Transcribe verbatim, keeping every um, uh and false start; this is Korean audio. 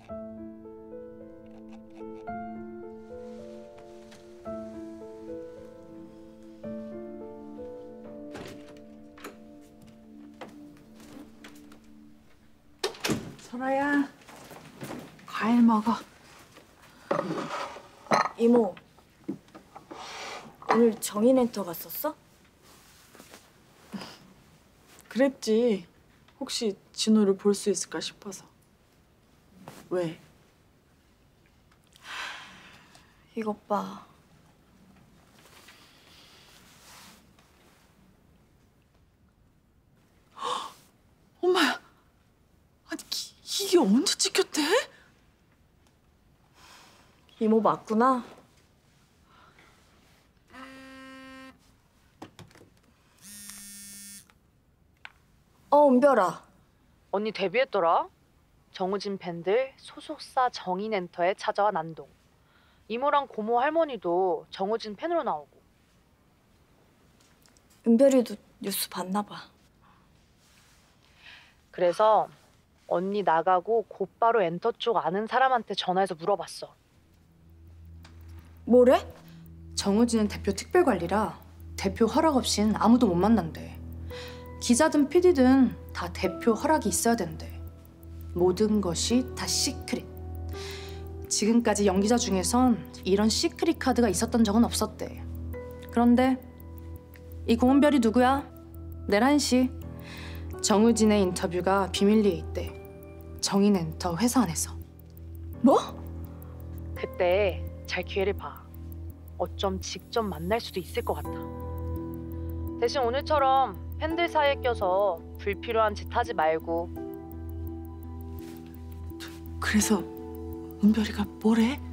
설아야, 과일 먹어. 이모, 오늘 정인엔터 갔었어? 그랬지. 혹시 진호를 볼 수 있을까 싶어서. 왜? 이것 봐. 엄마야. 아니, 이, 이게 언제 찍혔대? 이모 맞구나. 어, 은별아. 언니 데뷔했더라. 정우진 밴들 소속사 정인엔터에 찾아와 난동. 이모랑 고모 할머니도 정우진 팬으로 나오고. 은별이도 뉴스 봤나 봐. 그래서 언니 나가고 곧바로 엔터 쪽 아는 사람한테 전화해서 물어봤어. 뭐래? 정우진은 대표 특별관리라 대표 허락 없인 아무도 못 만난대. 기자든 피디든 다 대표 허락이 있어야 된대. 모든 것이 다 시크릿. 지금까지 연기자 중에선 이런 시크릿 카드가 있었던 적은 없었대. 그런데 이 고은별이 누구야? 내란 씨. 정우진의 인터뷰가 비밀리에 있대. 정인엔터 회사 안에서. 뭐? 그때 잘 기회를 봐. 어쩜 직접 만날 수도 있을 것 같아. 대신 오늘처럼 팬들 사이에 껴서 불필요한 짓 하지 말고. 그래서 은별이가 뭐래?